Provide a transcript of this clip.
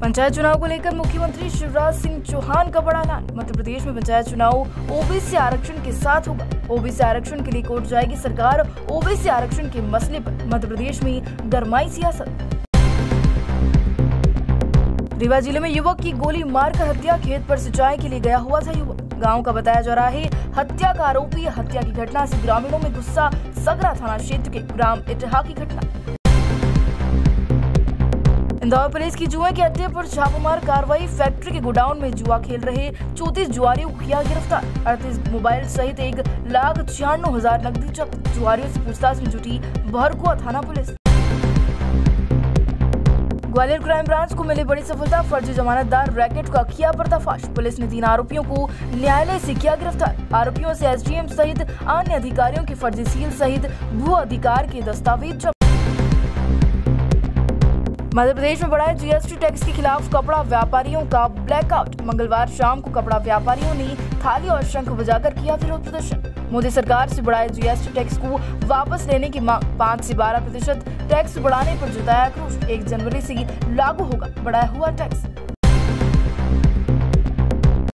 पंचायत चुनाव को लेकर मुख्यमंत्री शिवराज सिंह चौहान का बड़ा ऐलान। मध्य प्रदेश में पंचायत चुनाव ओबीसी आरक्षण के साथ होगा। ओबीसी आरक्षण के लिए कोर्ट जाएगी सरकार। ओबीसी आरक्षण के मसले पर मध्य प्रदेश में गरमाई सियासत। रीवा जिले में युवक की गोली मारकर हत्या। खेत पर सिंचाई के लिए गया हुआ था युवक। गांव का बताया जा रहा है हत्या का आरोपी। हत्या की घटना से ग्रामीणों में गुस्सा। सगरा थाना क्षेत्र के ग्राम इटहा की घटना। इंदौर पुलिस की जुए के अड्डे पर छापामार कार्रवाई। फैक्ट्री के गोडाउन में जुआ खेल रहे 34 जुआरियों को किया गिरफ्तार। 38 मोबाइल सहित 1,96,000 नकदी जब्त। जुआरियों से पूछताछ में जुटी भरकुआ थाना पुलिस। ग्वालियर क्राइम ब्रांच को मिली बड़ी सफलता। फर्जी जमानतदार रैकेट का किया पर्दाफाश। पुलिस ने 3 आरोपियों को न्यायालय से किया गिरफ्तार। आरोपियों से एसडीएम सहित अन्य अधिकारियों के फर्जी सील सहित भू अधिकार के दस्तावेज जब्त। मध्य प्रदेश में बढ़ाए जीएसटी टैक्स के खिलाफ कपड़ा व्यापारियों का ब्लैकआउट। मंगलवार शाम को कपड़ा व्यापारियों ने थाली और शंख बजाकर किया विरोध प्रदर्शन। मोदी सरकार से बढ़ाए जीएसटी टैक्स को वापस लेने की मांग। 5 से 12% टैक्स बढ़ाने पर जताया आक्रोश। 1 जनवरी से लागू होगा बढ़ाया हुआ टैक्स।